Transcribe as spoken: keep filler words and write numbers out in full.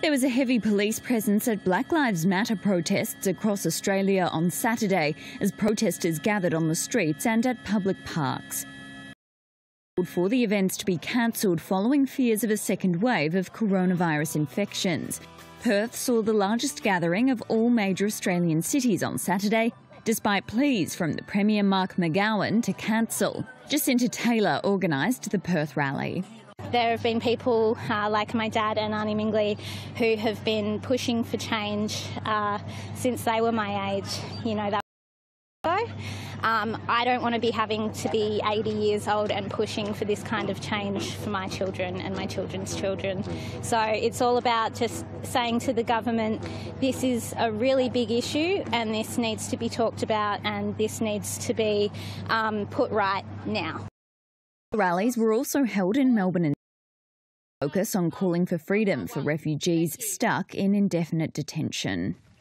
There was a heavy police presence at Black Lives Matter protests across Australia on Saturday as protesters gathered on the streets and at public parks. For the events to be cancelled following fears of a second wave of coronavirus infections. Perth saw the largest gathering of all major Australian cities on Saturday, despite pleas from the Premier Mark McGowan to cancel. Jacinta Taylor organised the Perth rally. There have been people uh, like my dad and Auntie Mingley who have been pushing for change uh, since they were my age. You know, that um, I don't want to be having to be eighty years old and pushing for this kind of change for my children and my children's children. So it's all about just saying to the government, this is a really big issue and this needs to be talked about and this needs to be um, put right now. Rallies were also held in Melbourne and focus on calling for freedom for refugees stuck in indefinite detention.